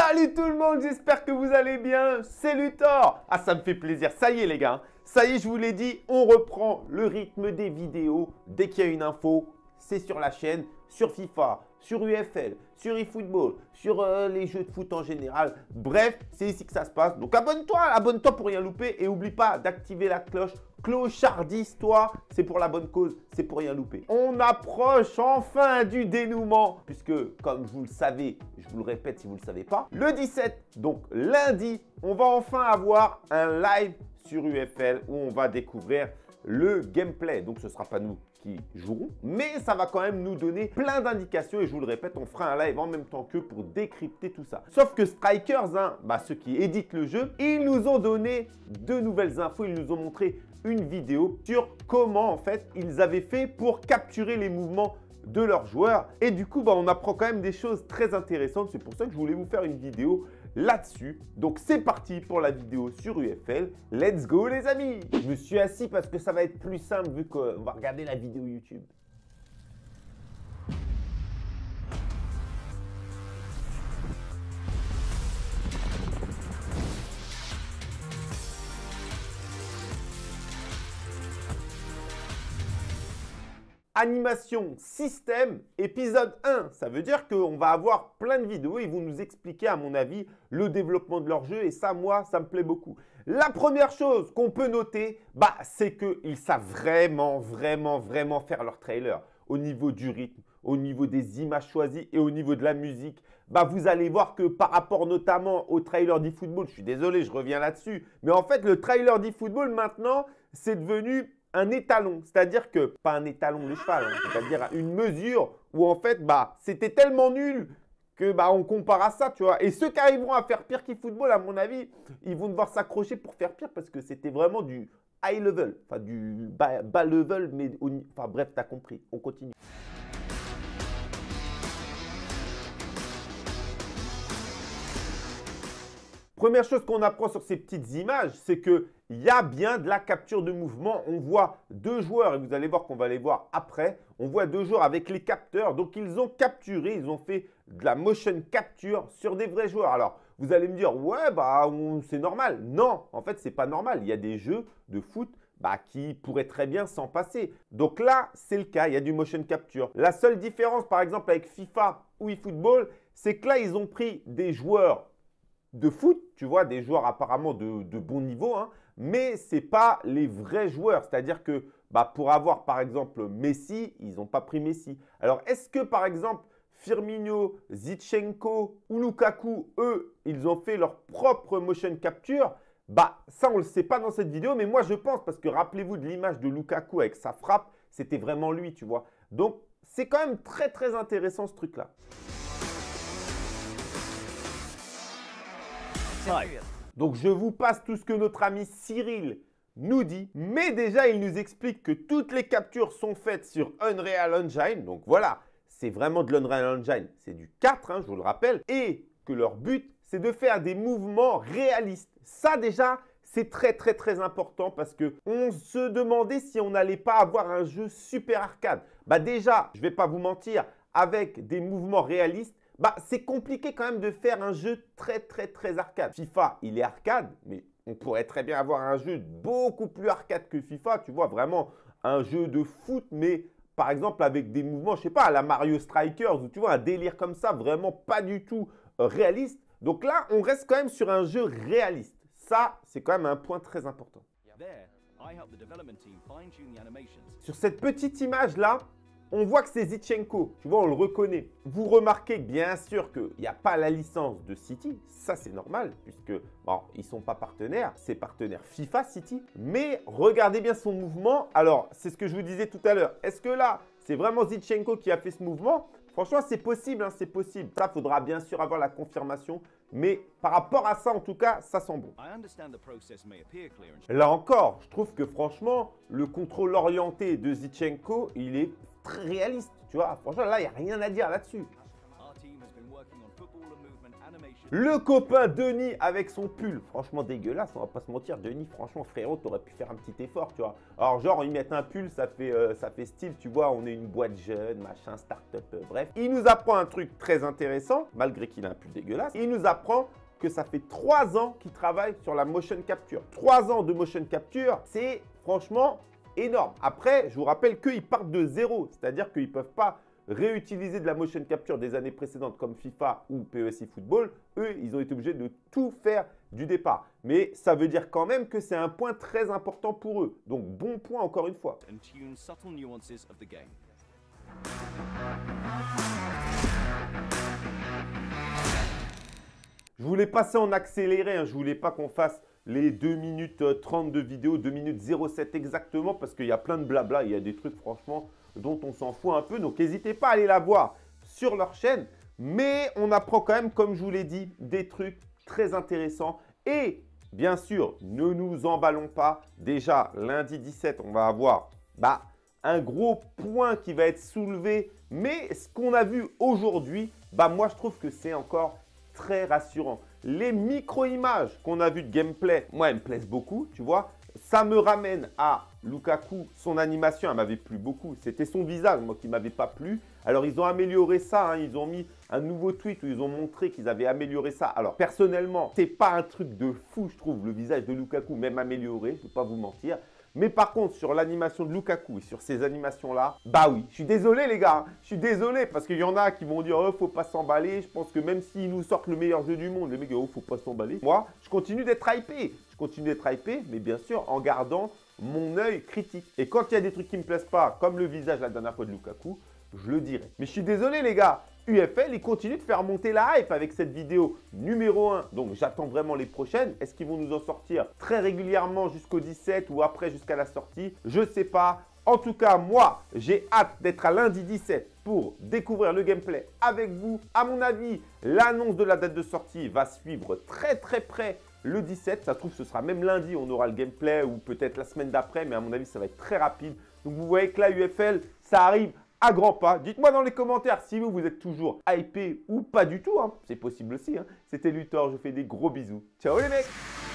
Salut tout le monde, j'espère que vous allez bien, c'est Luthor. Ah, ça me fait plaisir, ça y est les gars, ça y est, je vous l'ai dit, on reprend le rythme des vidéos. Dès qu'il y a une info, c'est sur la chaîne, sur FIFA, sur UFL, sur eFootball, sur les jeux de foot en général. Bref, c'est ici que ça se passe. Donc abonne-toi pour rien louper et n'oublie pas d'activer la cloche. Clochardise-toi, c'est pour la bonne cause, c'est pour rien louper. On approche enfin du dénouement, puisque comme vous le savez, je vous le répète si vous ne le savez pas, le 17, donc lundi, on va enfin avoir un live sur UFL où on va découvrir le gameplay. Donc ce ne sera pas nous qui jouerons, mais ça va quand même nous donner plein d'indications et je vous le répète, on fera un live en même temps qu'eux pour décrypter tout ça. Sauf que Strikers, ceux qui éditent le jeu, ils nous ont donné de nouvelles infos, ils nous ont montré une vidéo sur comment en fait ils avaient fait pour capturer les mouvements de leurs joueurs et du coup on apprend quand même des choses très intéressantes. C'est pour ça que je voulais vous faire une vidéo là-dessus. Donc c'est parti pour la vidéo sur UFL. Let's go les amis. Je me suis assis parce que ça va être plus simple vu qu'on va regarder la vidéo YouTube. Animation système épisode 1. Ça veut dire qu'on va avoir plein de vidéos. Ils vont nous expliquer, à mon avis, le développement de leur jeu. Et ça, moi, ça me plaît beaucoup. La première chose qu'on peut noter, c'est qu'ils savent vraiment faire leur trailer. Au niveau du rythme, au niveau des images choisies et au niveau de la musique. Vous allez voir que par rapport notamment au trailer d'eFootball, je suis désolé, je reviens là-dessus. Mais en fait, le trailer d'eFootball, maintenant, c'est devenu un étalon, c'est-à-dire que, pas un étalon de cheval, c'est-à-dire une mesure où en fait, c'était tellement nul que on compare à ça, tu vois. Et ceux qui arriveront à faire pire qu'eFootball, à mon avis, ils vont devoir s'accrocher pour faire pire parce que c'était vraiment du high level, enfin du bas level, mais enfin bref, t'as compris, on continue. Première chose qu'on apprend sur ces petites images, c'est qu'il y a bien de la capture de mouvement. On voit deux joueurs, et vous allez voir qu'on va les voir après. On voit deux joueurs avec les capteurs. Donc, ils ont capturé, ils ont fait de la motion capture sur des vrais joueurs. Alors, vous allez me dire, ouais, c'est normal. Non, en fait, ce n'est pas normal. Il y a des jeux de foot qui pourraient très bien s'en passer. Donc là, c'est le cas, il y a du motion capture. La seule différence, par exemple, avec FIFA ou eFootball, c'est que là, ils ont pris des joueurs de foot, tu vois, des joueurs apparemment de bon niveau, mais ce n'est pas les vrais joueurs. C'est-à-dire que pour avoir par exemple Messi, ils n'ont pas pris Messi. Alors, est-ce que par exemple Firmino, Zinchenko ou Lukaku, eux, ils ont fait leur propre motion capture? Ça, on ne le sait pas dans cette vidéo, mais moi, je pense, parce que rappelez-vous de l'image de Lukaku avec sa frappe, c'était vraiment lui, tu vois. Donc, c'est quand même très intéressant ce truc-là. Donc, je vous passe tout ce que notre ami Cyril nous dit. Mais déjà, il nous explique que toutes les captures sont faites sur Unreal Engine. Donc, voilà, c'est vraiment de l'Unreal Engine. C'est du 4, je vous le rappelle. Et que leur but, c'est de faire des mouvements réalistes. Ça, déjà, c'est très important parce qu'on se demandait si on n'allait pas avoir un jeu super arcade. Déjà, je ne vais pas vous mentir, avec des mouvements réalistes, c'est compliqué quand même de faire un jeu très arcade. FIFA, il est arcade, mais on pourrait très bien avoir un jeu beaucoup plus arcade que FIFA. Tu vois, vraiment un jeu de foot, mais par exemple avec des mouvements, je sais pas, à la Mario Strikers, ou tu vois, un délire comme ça, vraiment pas du tout réaliste. Donc là, on reste quand même sur un jeu réaliste. Ça, c'est quand même un point très important. Sur cette petite image-là, on voit que c'est Zinchenko, tu vois, on le reconnaît. Vous remarquez bien sûr qu'il n'y a pas la licence de City, ça c'est normal, puisque ils ne sont pas partenaires, c'est partenaire FIFA City. Mais regardez bien son mouvement. Alors, c'est ce que je vous disais tout à l'heure. Est-ce que là, c'est vraiment Zinchenko qui a fait ce mouvement? Franchement, c'est possible, c'est possible. Ça, faudra bien sûr avoir la confirmation. Mais par rapport à ça, en tout cas, ça sent bon. Là encore, je trouve que franchement, le contrôle orienté de Zinchenko, il est très réaliste. Tu vois, franchement, là, il n'y a rien à dire là-dessus. Le copain Denis avec son pull, franchement dégueulasse, on va pas se mentir. Denis, franchement frérot, t'aurais pu faire un petit effort, tu vois. Alors genre, ils mettent un pull, ça fait style, tu vois, on est une boîte jeune, machin, start-up, bref. Il nous apprend un truc très intéressant, malgré qu'il a un pull dégueulasse. Il nous apprend que ça fait 3 ans qu'il travaille sur la motion capture. 3 ans de motion capture, c'est franchement énorme. Après, je vous rappelle qu'ils partent de zéro, c'est-à-dire qu'ils ne peuvent pas réutiliser de la motion capture des années précédentes comme FIFA ou PES Football. Eux, ils ont été obligés de tout faire du départ. Mais ça veut dire quand même que c'est un point très important pour eux. Donc, bon point encore une fois. Je voulais passer en accéléré, hein. Je ne voulais pas qu'on fasse les 2 minutes 30 de vidéo, 2 minutes 07 exactement, parce qu'il y a plein de blabla, il y a des trucs franchement dont on s'en fout un peu. Donc n'hésitez pas à aller la voir sur leur chaîne. Mais on apprend quand même, comme je vous l'ai dit, des trucs très intéressants. Et bien sûr, ne nous emballons pas. Déjà, lundi 17, on va avoir un gros point qui va être soulevé. Mais ce qu'on a vu aujourd'hui, moi je trouve que c'est encore très rassurant. Les micro-images qu'on a vues de gameplay, moi, elles me plaisent beaucoup, tu vois. Ça me ramène à Lukaku, son animation, elle m'avait plu beaucoup. C'était son visage, moi, qui ne m'avait pas plu. Alors, ils ont amélioré ça, hein. Ils ont mis un nouveau tweet où ils ont montré qu'ils avaient amélioré ça. Alors, personnellement, c'est pas un truc de fou, je trouve, le visage de Lukaku, même amélioré, je ne vais pas vous mentir. Mais par contre, sur l'animation de Lukaku et sur ces animations-là, oui, je suis désolé les gars, hein. Je suis désolé parce qu'il y en a qui vont dire « Oh, faut pas s'emballer ». Je pense que même s'ils nous sortent le meilleur jeu du monde, les mecs « Oh, faut pas s'emballer ». Moi, je continue d'être hypé. Je continue d'être hypé, mais bien sûr, en gardant mon œil critique. Et quand il y a des trucs qui ne me plaisent pas, comme le visage la dernière fois de Lukaku, je le dirai. Mais je suis désolé les gars, UFL, ils continuent de faire monter la hype avec cette vidéo numéro 1. Donc j'attends vraiment les prochaines. Est-ce qu'ils vont nous en sortir très régulièrement jusqu'au 17 ou après jusqu'à la sortie? Je ne sais pas. En tout cas, moi, j'ai hâte d'être à lundi 17 pour découvrir le gameplay avec vous. À mon avis, l'annonce de la date de sortie va suivre très près le 17. Ça se trouve, ce sera même lundi, on aura le gameplay ou peut-être la semaine d'après. Mais à mon avis, ça va être très rapide. Donc vous voyez que là, UFL, ça arrive à grands pas. Dites-moi dans les commentaires si vous êtes toujours hypé ou pas du tout, hein. C'est possible aussi, hein. C'était Luthor, je vous fais des gros bisous. Ciao les mecs!